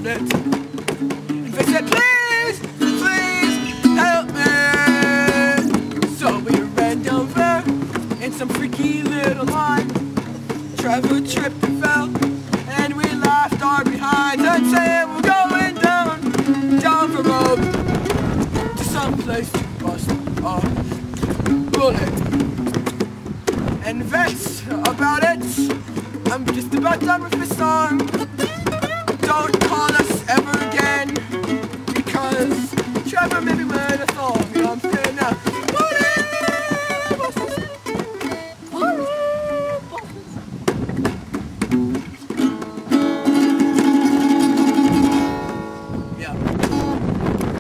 bullet. And they said, please, please help me. So we ran over in some freaky little line. Trevor tripped and fell, and we laughed our behinds and said we're going down the road to some place to bust a bullet. And that's about it. I'm just about done with this song. Don't call us ever again, because Trevor maybe would have thought me I'm saying now. Yeah.